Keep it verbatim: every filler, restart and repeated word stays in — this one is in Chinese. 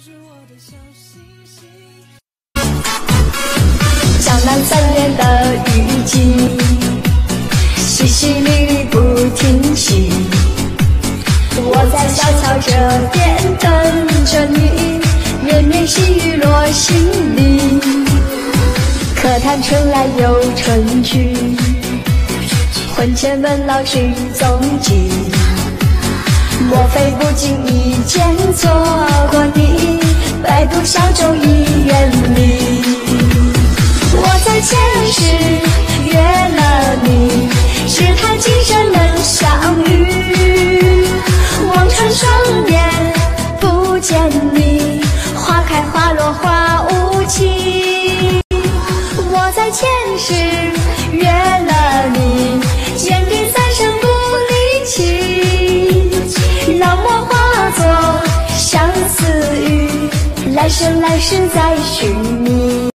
江南三年的雨季，淅淅沥沥不停息。我在小桥这边等着你，绵绵细雨落心里。可叹春来又春去，魂牵梦绕寻踪迹。莫非不经意间错过你，百度小舟已远离。我在前世约了你，只叹今生能相遇。望穿双眼不见你，花开花落花无情。我在前世约了你，坚定三生不离弃。浪漫化作相思雨，来生来世再续你。